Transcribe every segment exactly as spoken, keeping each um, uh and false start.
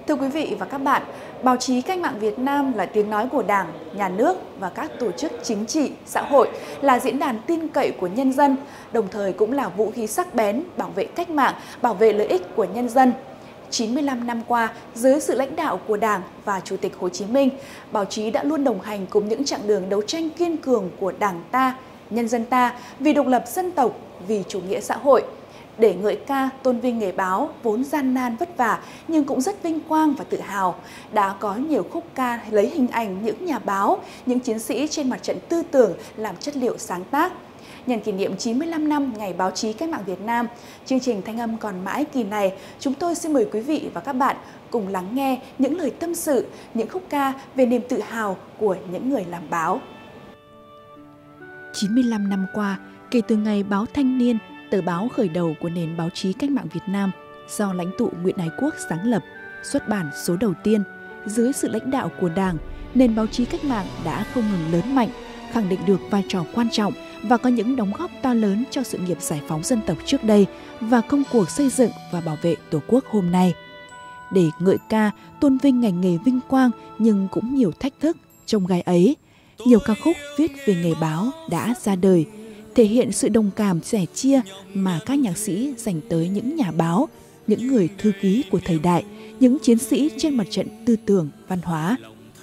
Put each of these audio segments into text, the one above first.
Thưa quý vị và các bạn, báo chí cách mạng Việt Nam là tiếng nói của Đảng, Nhà nước và các tổ chức chính trị, xã hội, là diễn đàn tin cậy của nhân dân, đồng thời cũng là vũ khí sắc bén bảo vệ cách mạng, bảo vệ lợi ích của nhân dân. chín mươi lăm năm qua, dưới sự lãnh đạo của Đảng và Chủ tịch Hồ Chí Minh, báo chí đã luôn đồng hành cùng những chặng đường đấu tranh kiên cường của Đảng ta, nhân dân ta vì độc lập dân tộc, vì chủ nghĩa xã hội. Để ngợi ca tôn vinh nghề báo vốn gian nan vất vả nhưng cũng rất vinh quang và tự hào, đã có nhiều khúc ca lấy hình ảnh những nhà báo, những chiến sĩ trên mặt trận tư tưởng làm chất liệu sáng tác. Nhân kỷ niệm chín mươi lăm năm Ngày Báo chí Cách mạng Việt Nam, chương trình Thanh âm còn mãi kỳ này, chúng tôi xin mời quý vị và các bạn cùng lắng nghe những lời tâm sự, những khúc ca về niềm tự hào của những người làm báo. chín mươi lăm năm qua, kể từ ngày báo Thanh niên, tờ báo khởi đầu của nền báo chí cách mạng Việt Nam, do lãnh tụ Nguyễn Ái Quốc sáng lập, xuất bản số đầu tiên, dưới sự lãnh đạo của Đảng, nền báo chí cách mạng đã không ngừng lớn mạnh, khẳng định được vai trò quan trọng và có những đóng góp to lớn cho sự nghiệp giải phóng dân tộc trước đây và công cuộc xây dựng và bảo vệ Tổ quốc hôm nay. Để ngợi ca, tôn vinh ngành nghề vinh quang nhưng cũng nhiều thách thức trong gai ấy, nhiều ca khúc viết về nghề báo đã ra đời, thể hiện sự đồng cảm sẻ chia mà các nhạc sĩ dành tới những nhà báo, những người thư ký của thời đại, những chiến sĩ trên mặt trận tư tưởng, văn hóa.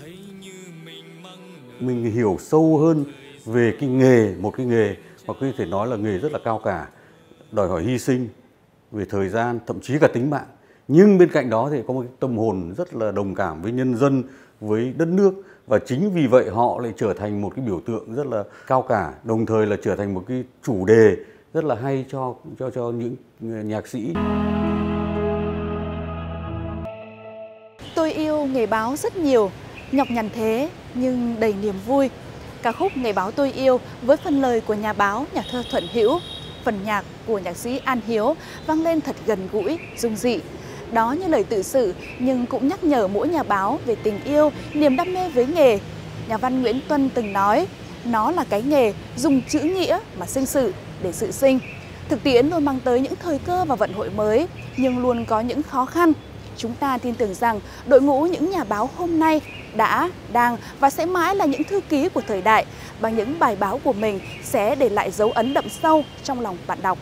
Mình hiểu sâu hơn về cái nghề, một cái nghề mà có thể nói là nghề rất là cao cả, đòi hỏi hy sinh về thời gian, thậm chí cả tính mạng. Nhưng bên cạnh đó thì có một cái tâm hồn rất là đồng cảm với nhân dân, với đất nước. Và chính vì vậy họ lại trở thành một cái biểu tượng rất là cao cả, đồng thời là trở thành một cái chủ đề rất là hay cho cho cho những nhạc sĩ. Tôi yêu nghề báo rất nhiều, nhọc nhằn thế nhưng đầy niềm vui. Ca khúc Nghề báo tôi yêu với phần lời của nhà báo, nhà thơ Thuận Hữu, phần nhạc của nhạc sĩ An Hiếu vang lên thật gần gũi, dung dị. Đó như lời tự sự nhưng cũng nhắc nhở mỗi nhà báo về tình yêu, niềm đam mê với nghề. Nhà văn Nguyễn Tuân từng nói, nó là cái nghề dùng chữ nghĩa mà sinh sự để sự sinh. Thực tiễn luôn mang tới những thời cơ và vận hội mới, nhưng luôn có những khó khăn. Chúng ta tin tưởng rằng đội ngũ những nhà báo hôm nay đã, đang và sẽ mãi là những thư ký của thời đại. Bằng những bài báo của mình sẽ để lại dấu ấn đậm sâu trong lòng bạn đọc.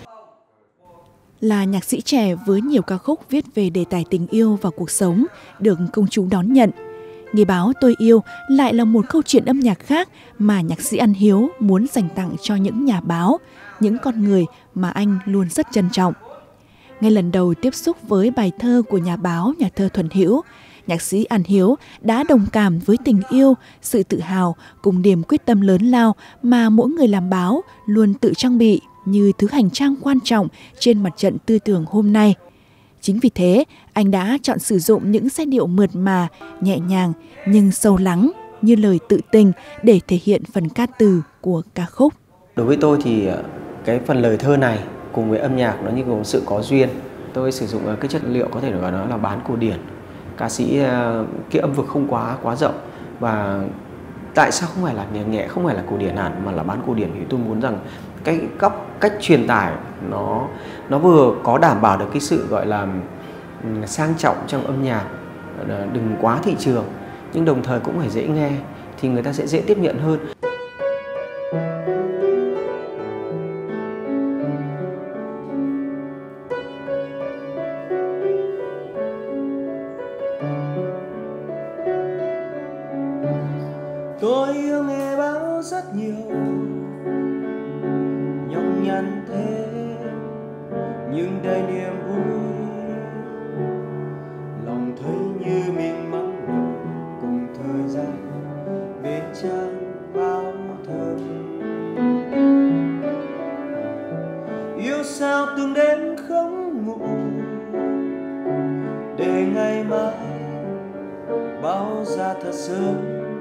Là nhạc sĩ trẻ với nhiều ca khúc viết về đề tài tình yêu và cuộc sống được công chúng đón nhận, Nghề báo tôi yêu lại là một câu chuyện âm nhạc khác mà nhạc sĩ An Hiếu muốn dành tặng cho những nhà báo, những con người mà anh luôn rất trân trọng. Ngay lần đầu tiếp xúc với bài thơ của nhà báo, nhà thơ Thuận Hữu, nhạc sĩ An Hiếu đã đồng cảm với tình yêu, sự tự hào cùng niềm quyết tâm lớn lao mà mỗi người làm báo luôn tự trang bị như thứ hành trang quan trọng trên mặt trận tư tưởng hôm nay. Chính vì thế, anh đã chọn sử dụng những giai điệu mượt mà, nhẹ nhàng nhưng sâu lắng như lời tự tình để thể hiện phần ca từ của ca khúc. Đối với tôi thì cái phần lời thơ này cùng với âm nhạc nó như một sự có duyên. Tôi sử dụng cái chất liệu có thể gọi nó là bán cổ điển. Ca sĩ cái âm vực không quá quá rộng, và tại sao không phải là nhẹ nhẹ, không phải là cổ điển hẳn mà là bán cổ điển, thì tôi muốn rằng cái góc cách truyền tải nó nó vừa có đảm bảo được cái sự gọi là sang trọng trong âm nhạc, đừng quá thị trường, nhưng đồng thời cũng phải dễ nghe thì người ta sẽ dễ tiếp nhận hơn. Tôi yêu nghe báo rất nhiều, nhọc nhằn thế nhưng đầy niềm vui, lòng thấy như mình mắc nổi cùng thời gian bên trang báo thơm. Yêu sao từng đêm không ngủ để ngày mai báo ra thật sớm,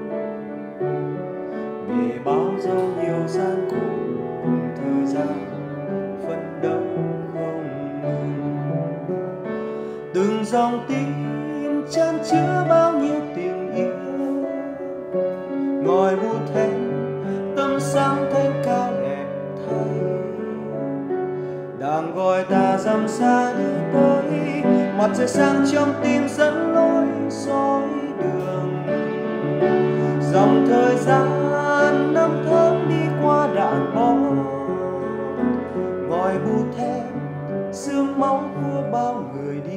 để báo dấu nhiều gian khổ cùng thời gian phấn đấu không ngừng. Từng dòng tin chan chứa bao nhiêu tình yêu, ngòi bút thanh tâm sáng thanh cao đẹp thay, đang gọi ta dằm xa đi tới mặt trời sáng trong tim dẫn lối dõi đường. Dòng thời gian năm tháng đi qua đạn bom, ngòi bút thép sương máu của bao người đi.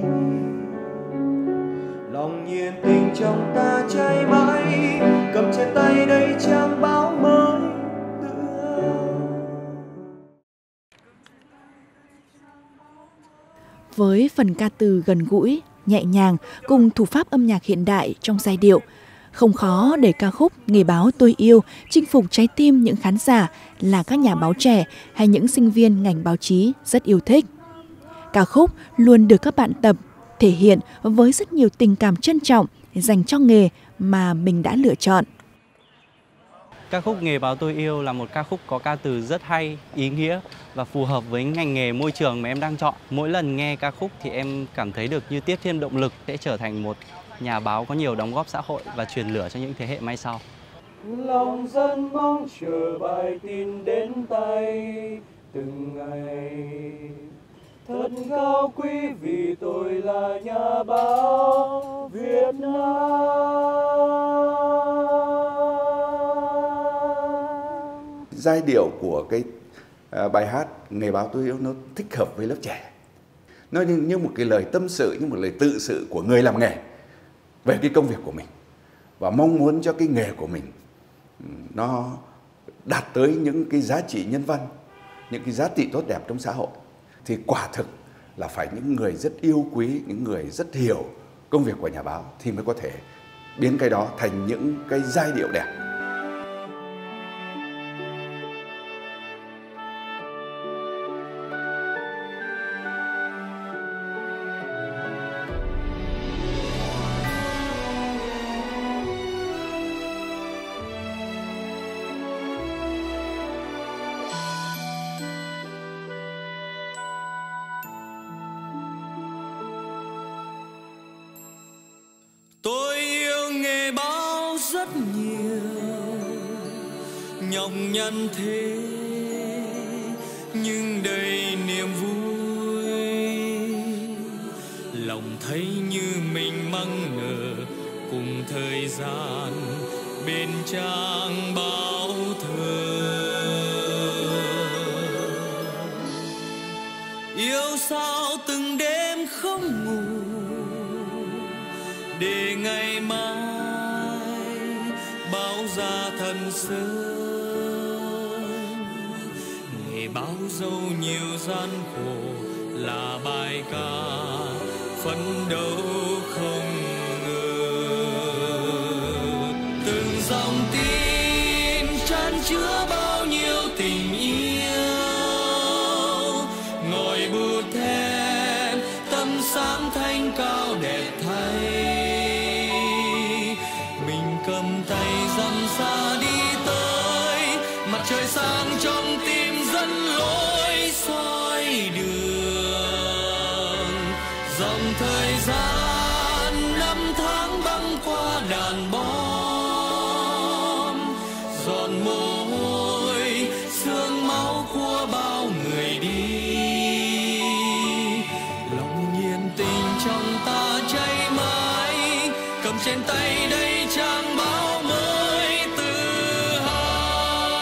Lòng nhiệt tình trong ta cháy mãi, cầm trên tay đây trang báo mới tựa. Với phần ca từ gần gũi, nhẹ nhàng cùng thủ pháp âm nhạc hiện đại trong giai điệu, không khó để ca khúc Nghề báo tôi yêu chinh phục trái tim những khán giả là các nhà báo trẻ hay những sinh viên ngành báo chí rất yêu thích. Ca khúc luôn được các bạn tập, thể hiện với rất nhiều tình cảm trân trọng dành cho nghề mà mình đã lựa chọn. Ca khúc Nghề báo tôi yêu là một ca khúc có ca từ rất hay, ý nghĩa và phù hợp với ngành nghề môi trường mà em đang chọn. Mỗi lần nghe ca khúc thì em cảm thấy được như tiếp thêm động lực để trở thành một nhà báo có nhiều đóng góp xã hội và truyền lửa cho những thế hệ mai sau. Lòng dân mong chờ bài tin đến tay từng ngày. Thật cao quý vì tôi là nhà báo Việt Nam. Giai điệu của cái uh, bài hát Nghề báo tôi yêu nó thích hợp với lớp trẻ. Nó như, như một cái lời tâm sự, như một lời tự sự của người làm nghề về cái công việc của mình và mong muốn cho cái nghề của mình nó đạt tới những cái giá trị nhân văn, những cái giá trị tốt đẹp trong xã hội. Thì quả thực là phải những người rất yêu quý, những người rất hiểu công việc của nhà báo thì mới có thể biến cái đó thành những cái giai điệu đẹp. Tôi yêu nghề báo rất nhiều, nhọc nhằn thế nhưng đầy niềm vui. Lòng thấy như mình mong ngờ cùng thời gian bên trang báo thơ. Yêu sao từng đêm không ngủ để ngày mai báo ra thân sớm. Nghề báo dâu nhiều gian khổ là bài ca phấn đấu không ngờ. Từng dòng tin chan chứa bao nhiêu tình yêu, ngòi bút thép tâm sáng thanh cao đẹp thay. Cầm tay dặm xa đi tới, mặt trời sáng trong tim dẫn lối soi đường. Dòng thời gian năm tháng băng qua đàn bom, giọt mồ hôi sương máu của bao người đi. Lòng nhiệt tình trong ta cháy mãi, cầm trên tay đây trang báo mới tự hào.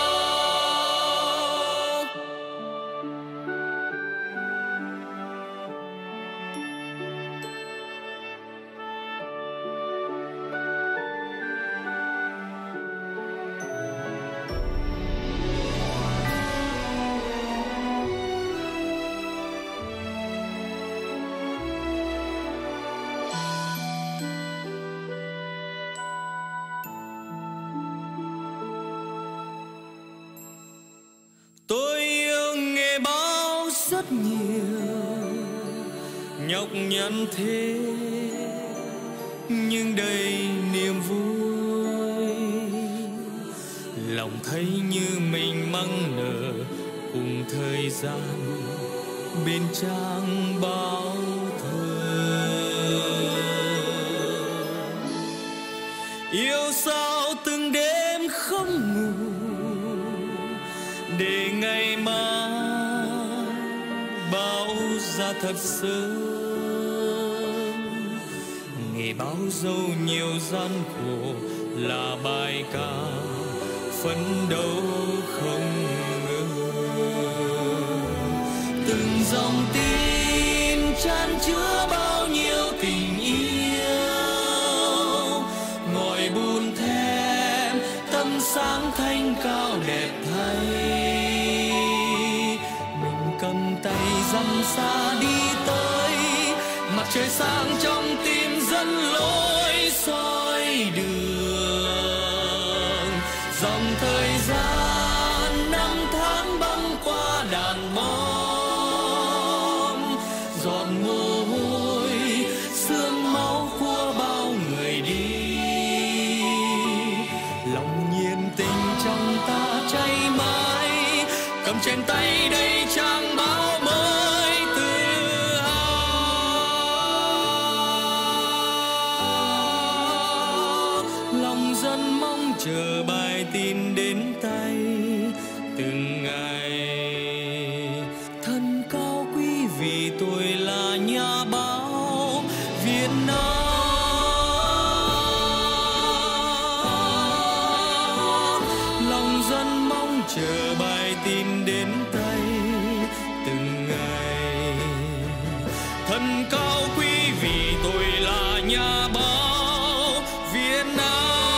Tôi yêu nghề báo rất nhiều, nhọc nhằn thế nhưng đầy niềm vui. Lòng thấy như mình mong nở cùng thời gian bên trang báo thơ. Yêu sao từng đêm không ngủ để ngày mai báo ra thật sớm. nghề bao dâu nhiều gian khổ là bài ca phấn đấu không ngừng. Từng dòng tin chan chứa bao nhiêu tình yêu, ngòi bùn thép tâm sáng thanh cao đẹp thay. Mình cầm tay dăm xa đi tới, mặt trời sáng trong tim dẫn lối soi đường. Dòng thời gian năm tháng băng qua đàn bom, giọt mồ hôi sương máu của bao người đi. Lòng nhiệt tình trong ta cháy mãi, cầm trên tay đây trang báo mới tự hào. Lòng dân mong chờ bài tin đến tay từng ngày. Thân cao quý vì tôi là nhà báo Việt Nam. Lòng dân mong chờ bài tin đến tay từng ngày. Thân cao quý vì tôi là nhà báo Việt Nam.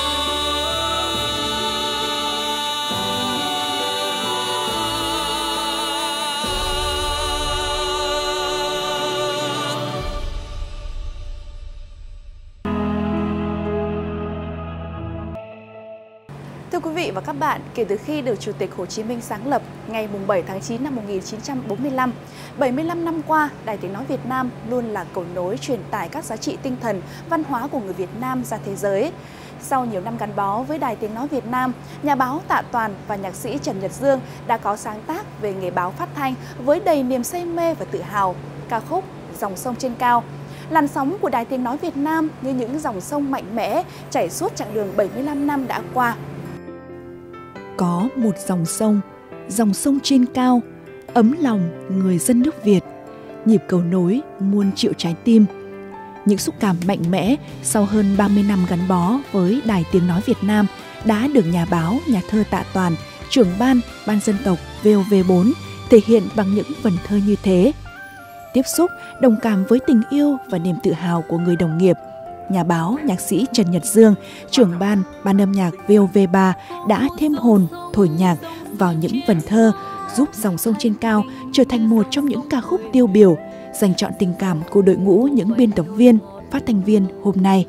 Thưa quý vị và các bạn, kể từ khi được Chủ tịch Hồ Chí Minh sáng lập ngày bảy tháng chín năm một nghìn chín trăm bốn mươi lăm, bảy mươi lăm năm qua, Đài Tiếng Nói Việt Nam luôn là cầu nối truyền tải các giá trị tinh thần, văn hóa của người Việt Nam ra thế giới. Sau nhiều năm gắn bó với Đài Tiếng Nói Việt Nam, nhà báo Tạ Toàn và nhạc sĩ Trần Nhật Dương đã có sáng tác về nghề báo phát thanh với đầy niềm say mê và tự hào, ca khúc Dòng sông trên cao. Làn sóng của Đài Tiếng Nói Việt Nam như những dòng sông mạnh mẽ chảy suốt chặng đường bảy mươi lăm năm đã qua. Có một dòng sông, dòng sông trên cao, ấm lòng người dân nước Việt, nhịp cầu nối muôn triệu trái tim. Những xúc cảm mạnh mẽ sau hơn ba mươi năm gắn bó với Đài Tiếng Nói Việt Nam đã được nhà báo, nhà thơ Tạ Toàn, trưởng ban, ban dân tộc vê o vê bốn thể hiện bằng những vần thơ như thế. Tiếp xúc, đồng cảm với tình yêu và niềm tự hào của người đồng nghiệp, nhà báo, nhạc sĩ Trần Nhật Dương, trưởng ban, ban âm nhạc vê o vê ba đã thêm hồn, thổi nhạc vào những vần thơ, giúp Dòng sông trên cao trở thành một trong những ca khúc tiêu biểu, dành trọn tình cảm của đội ngũ những biên tập viên, phát thanh viên hôm nay.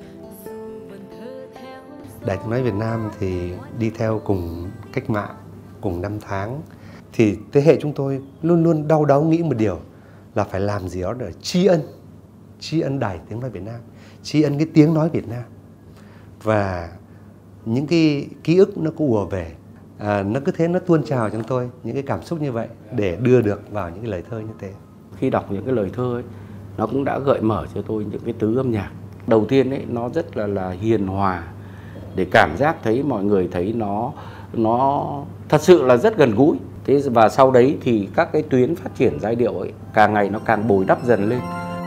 Đài Tiếng Nói Việt Nam thì đi theo cùng cách mạng, cùng năm tháng. Thì thế hệ chúng tôi luôn luôn đau đáu nghĩ một điều là phải làm gì đó để tri ân, tri ân Đài Tiếng Nói Việt Nam, tri ân cái tiếng nói Việt Nam. Và những cái ký ức nó cứ ùa về, à, nó cứ thế nó tuôn trào trong tôi, những cái cảm xúc như vậy để đưa được vào những cái lời thơ như thế. Khi đọc những cái lời thơ ấy, nó cũng đã gợi mở cho tôi những cái tứ âm nhạc. Đầu tiên ấy, nó rất là là hiền hòa, để cảm giác thấy mọi người thấy nó nó thật sự là rất gần gũi. Thế và sau đấy thì các cái tuyến phát triển giai điệu ấy càng ngày nó càng bồi đắp dần lên.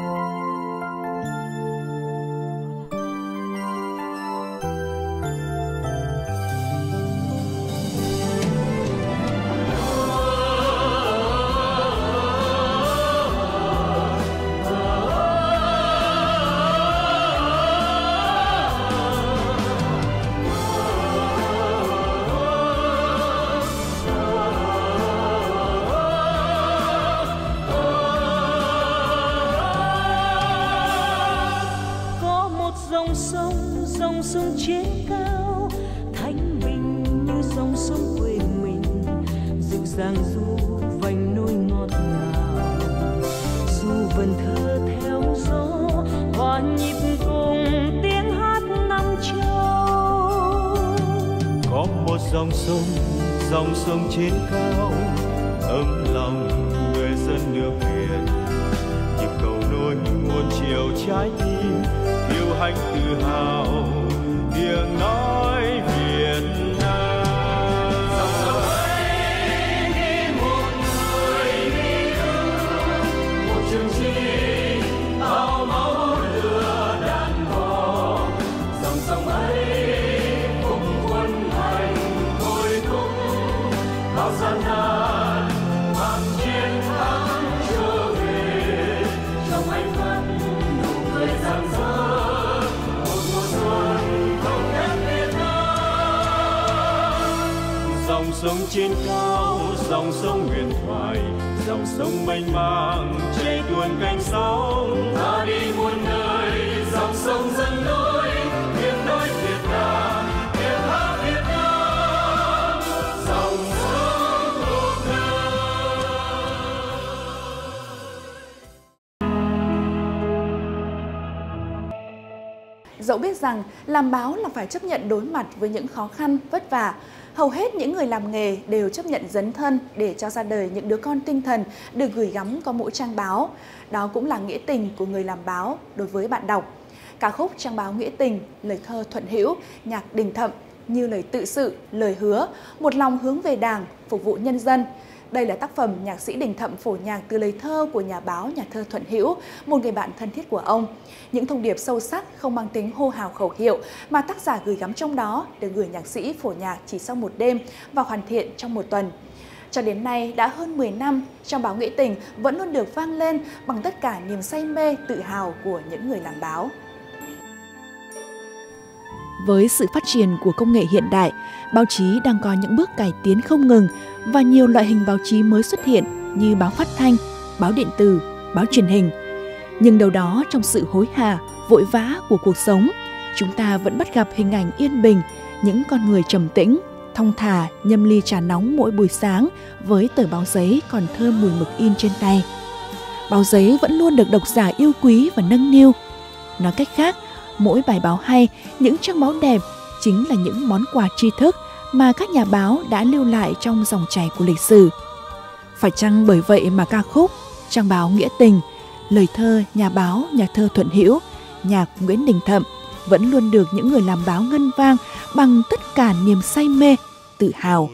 dòng sông, dòng sông trên cao, thanh bình như dòng sông quê mình, dịu dàng du vành nỗi ngọt ngào, dù vần thơ theo gió, hòa nhịp cùng tiếng hát năm châu. Có một dòng sông, dòng sông trên cao, ấm lòng người dân nước Việt, nhịp cầu nối muôn triệu trái tim, yêu hãnh tự hào tiếng nói Việt Nam. Dòng sông ấy đi một người đi ước, một chương trình bao máu lửa đàn bò, sông trên cao, dòng sông huyền thoại, dòng sông mênh mang chảy tuôn cánh sóng. Ta đi muôn nơi, dòng sông dẫn lối, tiếng nói Việt Nam, tiếng hát Việt Nam, dòng sông cuộc đời. Dẫu biết rằng làm báo là phải chấp nhận đối mặt với những khó khăn, vất vả, hầu hết những người làm nghề đều chấp nhận dấn thân để cho ra đời những đứa con tinh thần được gửi gắm qua mỗi trang báo. Đó cũng là nghĩa tình của người làm báo đối với bạn đọc. Ca khúc Trang báo nghĩa tình, lời thơ Thuận Hữu, nhạc Đình Thậm như lời tự sự, lời hứa, một lòng hướng về Đảng, phục vụ nhân dân. Đây là tác phẩm nhạc sĩ Đình Thậm phổ nhạc từ lời thơ của nhà báo, nhà thơ Thuận Hữu, một người bạn thân thiết của ông. Những thông điệp sâu sắc không mang tính hô hào khẩu hiệu mà tác giả gửi gắm trong đó được gửi nhạc sĩ phổ nhạc chỉ sau một đêm và hoàn thiện trong một tuần. Cho đến nay đã hơn mười năm, Trang báo nghĩa tình vẫn luôn được vang lên bằng tất cả niềm say mê, tự hào của những người làm báo. Với sự phát triển của công nghệ hiện đại, báo chí đang có những bước cải tiến không ngừng và nhiều loại hình báo chí mới xuất hiện như báo phát thanh, báo điện tử, báo truyền hình. Nhưng đâu đó trong sự hối hả, vội vã của cuộc sống, chúng ta vẫn bắt gặp hình ảnh yên bình, những con người trầm tĩnh, thong thả nhâm ly trà nóng mỗi buổi sáng với tờ báo giấy còn thơm mùi mực in trên tay. Báo giấy vẫn luôn được độc giả yêu quý và nâng niu. Nói cách khác, mỗi bài báo hay, những trang báo đẹp chính là những món quà tri thức mà các nhà báo đã lưu lại trong dòng chảy của lịch sử. Phải chăng bởi vậy mà ca khúc Trang báo nghĩa tình, lời thơ nhà báo, nhà thơ Thuận Hữu, nhạc Nguyễn Đình Thậm vẫn luôn được những người làm báo ngân vang bằng tất cả niềm say mê, tự hào.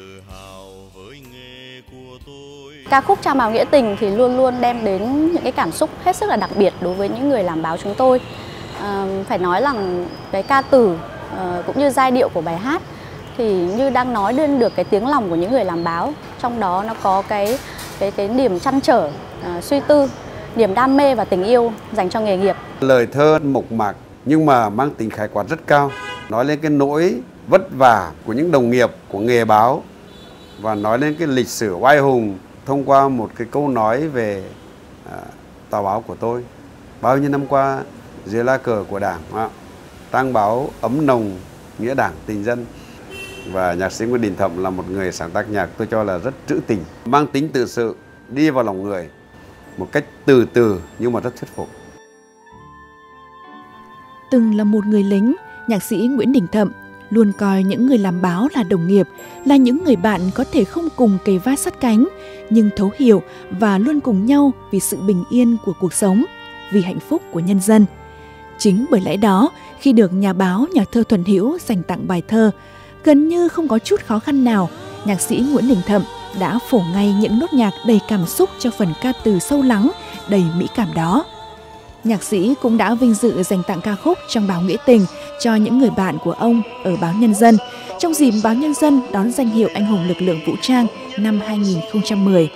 Ca khúc Trang báo nghĩa tình thì luôn luôn đem đến những cái cảm xúc hết sức là đặc biệt đối với những người làm báo chúng tôi. À, phải nói rằng cái ca từ à, cũng như giai điệu của bài hát thì như đang nói lên được cái tiếng lòng của những người làm báo. Trong đó nó có cái cái cái niềm trăn trở, à, suy tư, niềm đam mê và tình yêu dành cho nghề nghiệp. Lời thơ mộc mạc nhưng mà mang tính khái quát rất cao, nói lên cái nỗi vất vả của những đồng nghiệp của nghề báo và nói lên cái lịch sử oai hùng thông qua một cái câu nói về à, tờ báo của tôi. Bao nhiêu năm qua dưới lá cờ của Đảng, trang báo ấm nồng nghĩa Đảng tình dân. Và nhạc sĩ Nguyễn Đình Thậm là một người sáng tác nhạc tôi cho là rất trữ tình, mang tính tự sự, đi vào lòng người một cách từ từ nhưng mà rất thuyết phục. Từng là một người lính, nhạc sĩ Nguyễn Đình Thậm luôn coi những người làm báo là đồng nghiệp, là những người bạn có thể không cùng kề vai sát cánh, nhưng thấu hiểu và luôn cùng nhau vì sự bình yên của cuộc sống, vì hạnh phúc của nhân dân. Chính bởi lẽ đó, khi được nhà báo, nhà thơ Thuận Hữu dành tặng bài thơ, gần như không có chút khó khăn nào, nhạc sĩ Nguyễn Đình Thậm đã phổ ngay những nốt nhạc đầy cảm xúc cho phần ca từ sâu lắng, đầy mỹ cảm đó. Nhạc sĩ cũng đã vinh dự dành tặng ca khúc Trang báo nghĩa tình cho những người bạn của ông ở báo Nhân dân, trong dịp báo Nhân dân đón danh hiệu Anh hùng lực lượng vũ trang năm hai nghìn không trăm mười.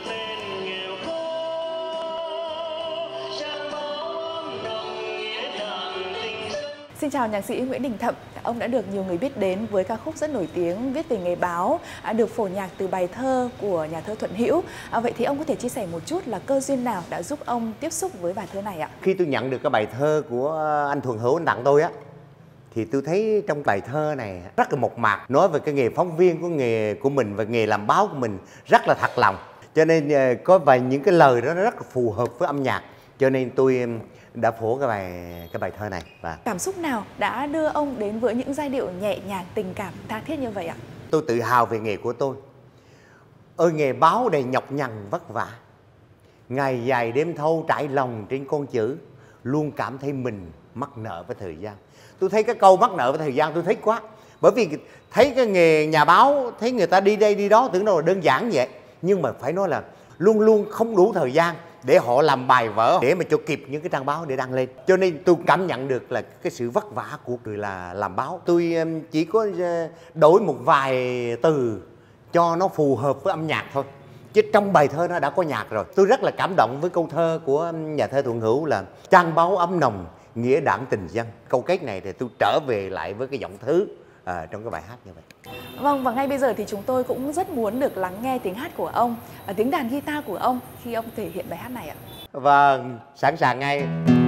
Xin chào nhạc sĩ Nguyễn Đình Thậm, ông đã được nhiều người biết đến với ca khúc rất nổi tiếng viết về nghề báo, được phổ nhạc từ bài thơ của nhà thơ Thuận Hữu. À, vậy thì ông có thể chia sẻ một chút là cơ duyên nào đã giúp ông tiếp xúc với bài thơ này ạ? Khi tôi nhận được cái bài thơ của anh Thuận Hữu anh tặng tôi á, thì tôi thấy trong bài thơ này rất là mộc mạc, nói về cái nghề phóng viên của nghề của mình và nghề làm báo của mình rất là thật lòng. Cho nên có vài những cái lời đó nó rất là phù hợp với âm nhạc, cho nên tôi đã phổ cái bài cái bài thơ này. Và cảm xúc nào đã đưa ông đến với những giai điệu nhẹ nhàng, tình cảm, tha thiết như vậy ạ? Tôi tự hào về nghề của tôi. Ơi nghề báo đầy nhọc nhằn vất vả, ngày dài đêm thâu trải lòng trên con chữ, luôn cảm thấy mình mắc nợ với thời gian. Tôi thấy cái câu mắc nợ với thời gian tôi thích quá, bởi vì thấy cái nghề nhà báo, thấy người ta đi đây đi đó tưởng đâu là đơn giản vậy, nhưng mà phải nói là luôn luôn không đủ thời gian để họ làm bài vở để mà cho kịp những cái trang báo để đăng lên. Cho nên tôi cảm nhận được là cái sự vất vả của người là làm báo. Tôi chỉ có đổi một vài từ cho nó phù hợp với âm nhạc thôi, chứ trong bài thơ nó đã có nhạc rồi. Tôi rất là cảm động với câu thơ của nhà thơ Thuận Hữu là trang báo ấm nồng nghĩa Đảng tình dân. Câu kết này thì tôi trở về lại với cái giọng thứ à, trong cái bài hát như vậy. Vâng, và ngay bây giờ thì chúng tôi cũng rất muốn được lắng nghe tiếng hát của ông, tiếng đàn guitar của ông khi ông thể hiện bài hát này ạ. Vâng, sẵn sàng ngay.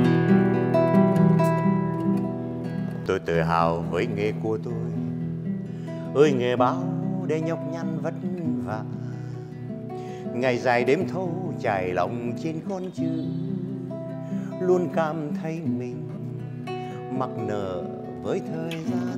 Tôi tự hào với nghề của tôi, ơi nghề báo để nhọc nhằn vất vả, ngày dài đêm thâu trải lòng trên con chữ, luôn cảm thấy mình mắc nợ với thời gian.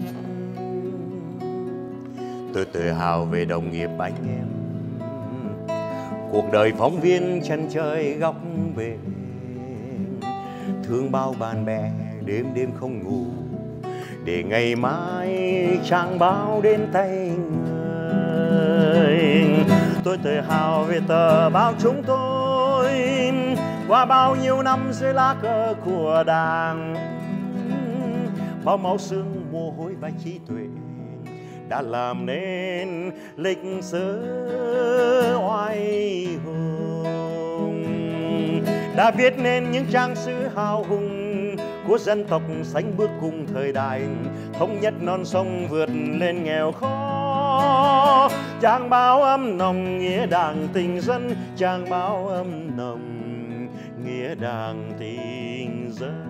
Tôi tự hào về đồng nghiệp anh em, cuộc đời phóng viên chân trời góc bể, thương bao bạn bè đêm đêm không ngủ, để ngày mai trang báo đến tay người. Tôi tự hào về tờ báo chúng tôi, qua bao nhiêu năm dưới lá cờ của Đảng, bao máu xương mồ hôi và trí tuệ đã làm nên lịch sử oai hùng, đã viết nên những trang sử hào hùng của dân tộc sánh bước cùng thời đại, thống nhất non sông vượt lên nghèo khó. Trang báo âm nồng nghĩa đảng tình dân, trang báo âm nồng nghĩa đảng tình dân.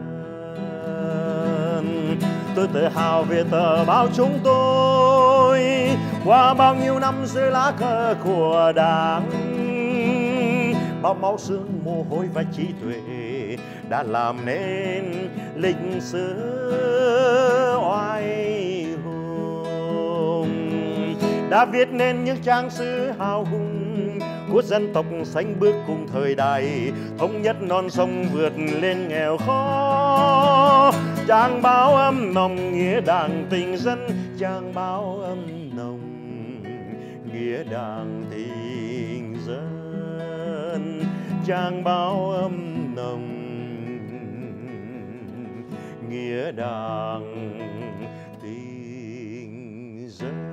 Tôi tự hào về tờ báo chúng tôi, qua bao nhiêu năm dưới lá cờ của Đảng, bao máu xương mồ hôi và trí tuệ đã làm nên lịch sử oai hùng, đã viết nên những trang sử hào hùng của dân tộc sánh bước cùng thời đại, thống nhất non sông vượt lên nghèo khó. Trang báo âm nồng nghĩa đảng tình dân, trang báo âm nồng nghĩa đảng tình dân, trang báo âm nồng nghĩa đảng tình dân.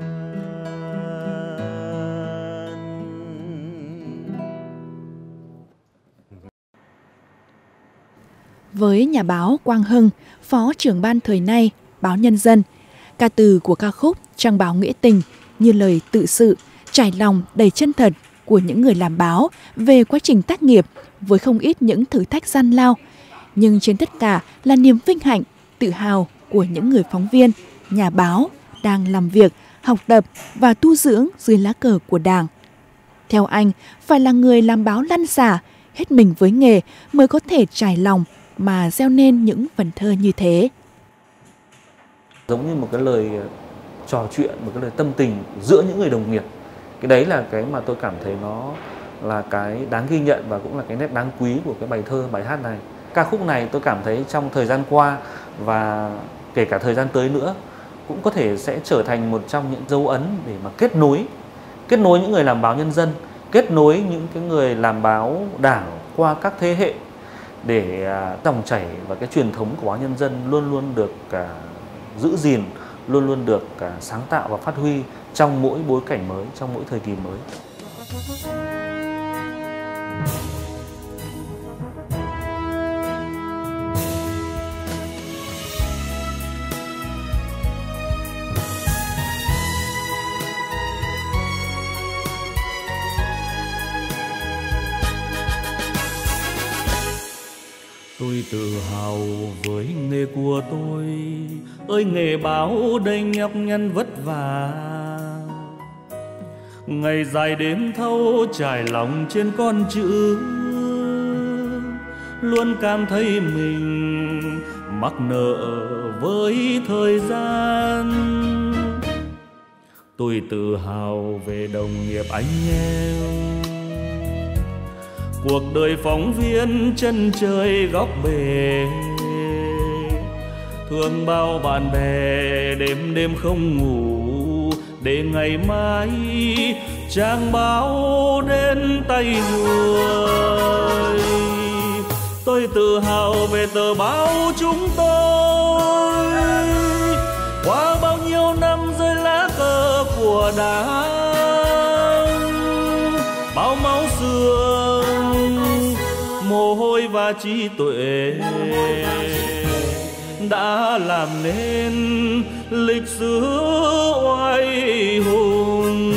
Với nhà báo Quang Hưng, phó trưởng ban thời nay, báo Nhân dân, ca từ của ca khúc Trang báo nghĩa tình như lời tự sự, trải lòng đầy chân thật của những người làm báo về quá trình tác nghiệp với không ít những thử thách gian lao, nhưng trên tất cả là niềm vinh hạnh, tự hào của những người phóng viên, nhà báo đang làm việc, học tập và tu dưỡng dưới lá cờ của Đảng. Theo anh, phải là người làm báo lăn xả, hết mình với nghề mới có thể trải lòng mà gieo nên những vần thơ như thế. Giống như một cái lời trò chuyện, một cái lời tâm tình giữa những người đồng nghiệp. Cái đấy là cái mà tôi cảm thấy nó là cái đáng ghi nhận và cũng là cái nét đáng quý của cái bài thơ, bài hát này. Ca khúc này tôi cảm thấy trong thời gian qua và kể cả thời gian tới nữa cũng có thể sẽ trở thành một trong những dấu ấn để mà kết nối, kết nối những người làm báo Nhân dân, kết nối những cái người làm báo Đảng qua các thế hệ, để dòng chảy và cái truyền thống của báo Nhân dân luôn luôn được giữ gìn, luôn luôn được sáng tạo và phát huy trong mỗi bối cảnh mới, trong mỗi thời kỳ mới. Tôi tự hào với nghề của tôi, ơi nghề báo đầy nhọc nhằn vất vả, ngày dài đêm thâu trải lòng trên con chữ, luôn cảm thấy mình mắc nợ với thời gian. Tôi tự hào về đồng nghiệp anh em, cuộc đời phóng viên chân trời góc bể, thương bao bạn bè đêm đêm không ngủ, để ngày mai trang báo đến tay người. Tôi tự hào về tờ báo chúng tôi, qua bao nhiêu năm dưới lá cờ của Đảng, bao máu xương mồ hôi và trí tuệ đã làm nên lịch sử oai hùng,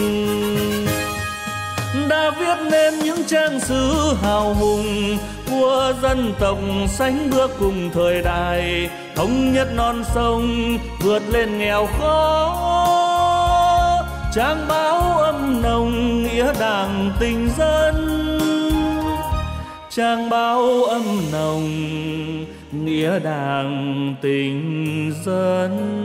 đã viết nên những trang sử hào hùng của dân tộc sánh bước cùng thời đại, thống nhất non sông vượt lên nghèo khó, trang báo âm nồng nghĩa đảng tình dân, trang báo âm nồng nghĩa đảng tình dân.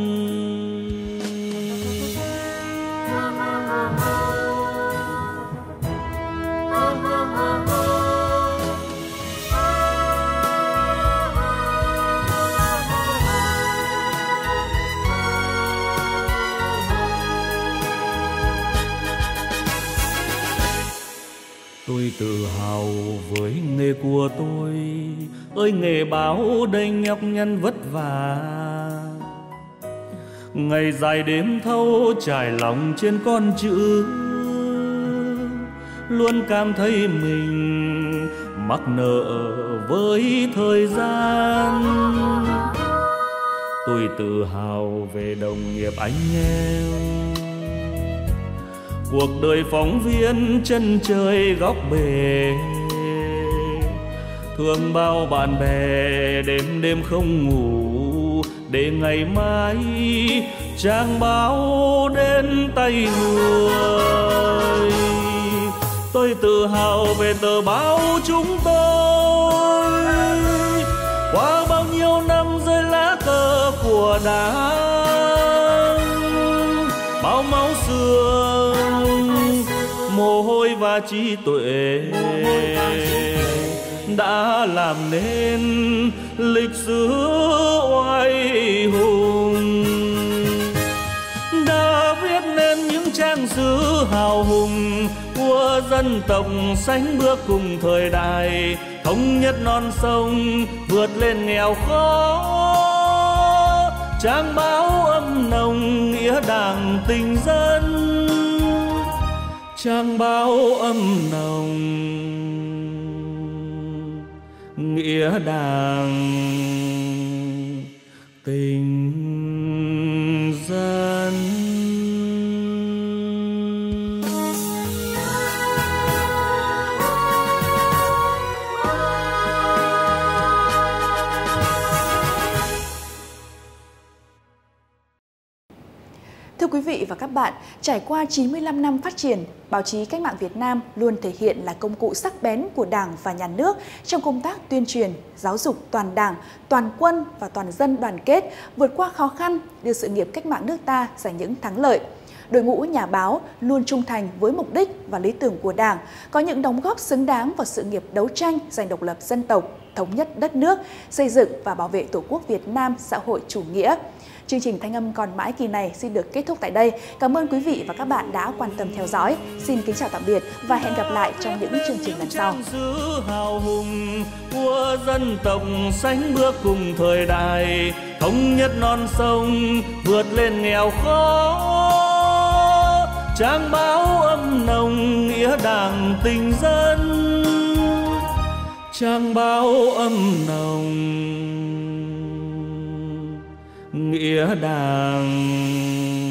Tôi tự hào với nghề của tôi, ơi nghề báo đầy nhọc nhằn vất vả, ngày dài đêm thâu trải lòng trên con chữ, luôn cảm thấy mình mắc nợ với thời gian. Tôi tự hào về đồng nghiệp anh em, cuộc đời phóng viên chân trời góc bể, thương bao bạn bè đêm đêm không ngủ, để ngày mai trang báo đến tay người. Tôi tự hào về tờ báo chúng tôi, qua bao nhiêu năm rơi lá cờ của Đảng, bao máu xương, mồ hôi và trí tuệ đã làm nên lịch sử oai hùng, đã viết nên những trang sử hào hùng của dân tộc sánh bước cùng thời đại, thống nhất non sông vượt lên nghèo khó, trang báo âm nồng nghĩa đảng tình dân, trang báo âm nồng nghĩa đảng tình dân. Thưa quý vị và các bạn, trải qua chín mươi lăm năm phát triển, báo chí cách mạng Việt Nam luôn thể hiện là công cụ sắc bén của Đảng và Nhà nước trong công tác tuyên truyền, giáo dục toàn Đảng, toàn quân và toàn dân đoàn kết, vượt qua khó khăn, đưa sự nghiệp cách mạng nước ta giành những thắng lợi. Đội ngũ nhà báo luôn trung thành với mục đích và lý tưởng của Đảng, có những đóng góp xứng đáng vào sự nghiệp đấu tranh giành độc lập dân tộc, thống nhất đất nước, xây dựng và bảo vệ Tổ quốc Việt Nam xã hội chủ nghĩa. Chương trình Thanh âm còn mãi kỳ này xin được kết thúc tại đây. Cảm ơn quý vị và các bạn đã quan tâm theo dõi. Xin kính chào tạm biệt và hẹn gặp lại trong những chương trình lần sau. Hào hùng của dân tộc sánh bước cùng thời đại, thống nhất non sông vượt lên nghèo khó, trang báo âm nồng nghĩa đảng tình dân, trang báo âm nồng nghĩa đảng